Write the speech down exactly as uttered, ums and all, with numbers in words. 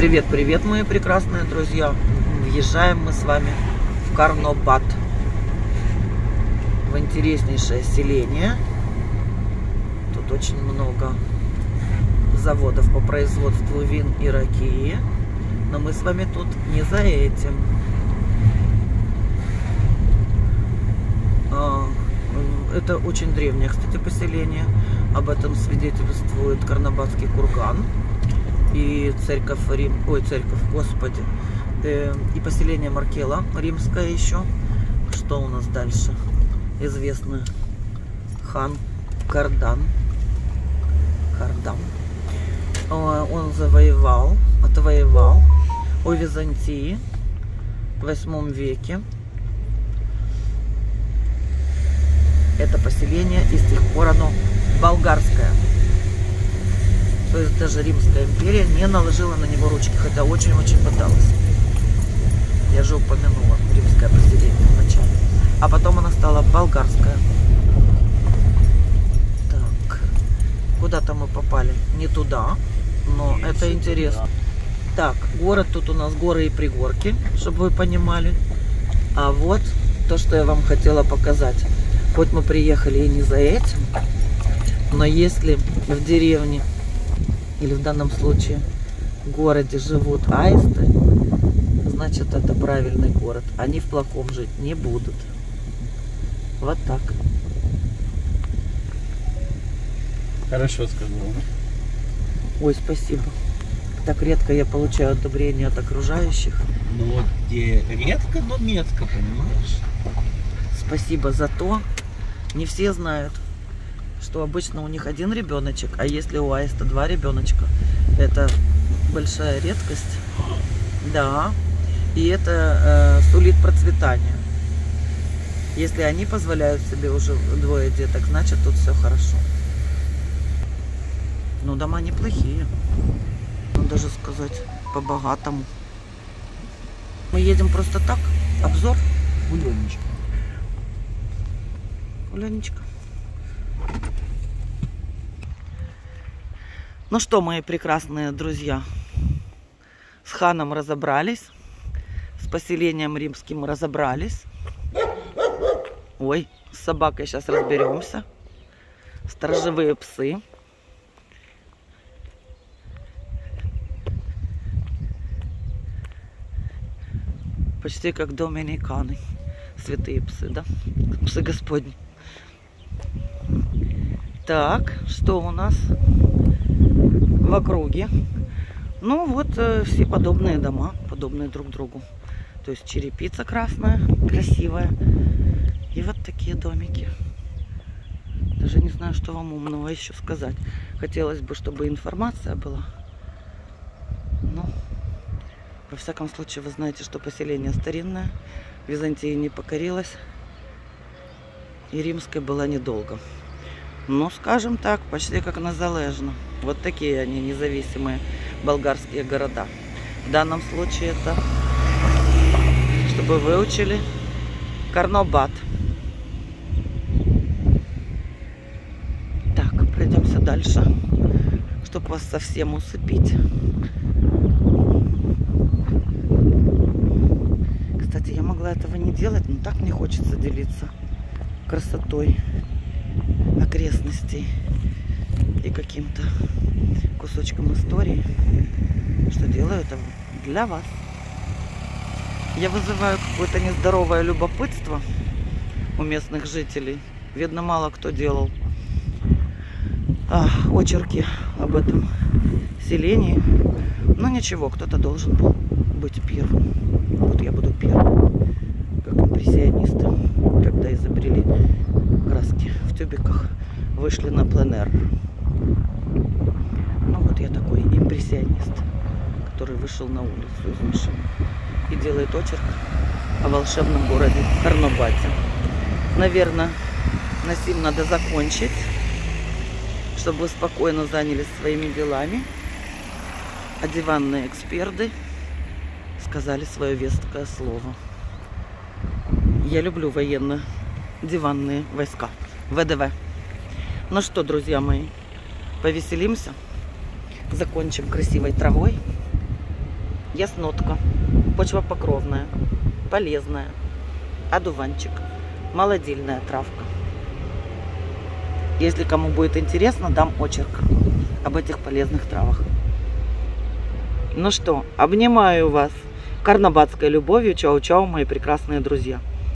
Привет, привет, мои прекрасные друзья! Въезжаем мы с вами в Карнобат, в интереснейшее селение. Тут очень много заводов по производству вин и ракии, но мы с вами тут не за этим. Это очень древнее, кстати, поселение. Об этом свидетельствует Карнобатский курган и церковь Рим, ой, церковь, Господи, э, и поселение Маркела римское еще. Что у нас дальше? Известный хан Кардан. Кардан. Он завоевал, отвоевал у Византии в восьмом веке. Это поселение, и с тех пор оно болгарское. То есть даже Римская империя не наложила на него ручки, хотя очень-очень пыталась. Я же упомянула римское поселение вначале. А потом она стала болгарская. Так, куда-то мы попали не туда, но и это интересно. Так, город тут у нас горы и пригорки, чтобы вы понимали. А вот то, что я вам хотела показать. Хоть мы приехали и не за этим, но если в деревне, или в данном случае в городе живут аисты, значит это правильный город. Они в плохом жить не будут. Вот так. Хорошо сказала. Ой, спасибо. Так редко я получаю одобрение от окружающих. Ну вот где редко, но метко, понимаешь? Спасибо за то. Не все знают, что обычно у них один ребеночек, а если у аиста два ребеночка, это большая редкость. Да, и это э, сулит процветание. Если они позволяют себе уже двое деток, значит тут все хорошо. Ну, дома неплохие. Ну, даже сказать, по-богатому. Мы едем просто так, обзор. Гуленечка. Гуленечка. Ну что, мои прекрасные друзья, с ханом разобрались, с поселением римским разобрались. Ой, с собакой сейчас разберемся. Сторожевые псы. Почти как доминиканы. Святые псы, да? Псы Господни. Так, что у нас в округе? Ну вот э, все подобные дома, подобные друг другу. То есть черепица красная, красивая. И вот такие домики. Даже не знаю, что вам умного еще сказать. Хотелось бы, чтобы информация была. Но, во всяком случае, вы знаете, что поселение старинное. Византия не покорилась. И римской была недолго. Ну, скажем так, почти как незалежно. Вот такие они независимые болгарские города. В данном случае это, чтобы вы выучили, Карнобат. Так, пройдемся дальше, чтобы вас совсем усыпить. Кстати, я могла этого не делать, но так мне хочется делиться красотой окрестностей и каким-то кусочком истории, что делаю это для вас. Я вызываю какое-то нездоровое любопытство у местных жителей. Видно, мало кто делал а, очерки об этом селении. Но ничего, кто-то должен был быть первым. Вот я буду первым, как импрессионисты, когда изобрели краски в тюбиках, вышли на пленэр. Ну вот я такой импрессионист, который вышел на улицу из машины и делает очерк о волшебном городе Карнобате. Наверное, на сим надо закончить, чтобы вы спокойно занялись своими делами, а диванные эксперты сказали свое веское слово. Я люблю военно-диванные войска, вэ дэ вэ. Ну что, друзья мои, повеселимся, закончим красивой травой, яснотка, почвопокровная, полезная, одуванчик, молодильная травка. Если кому будет интересно, дам очерк об этих полезных травах. Ну что, обнимаю вас карнабатской любовью. Чау-чау, мои прекрасные друзья.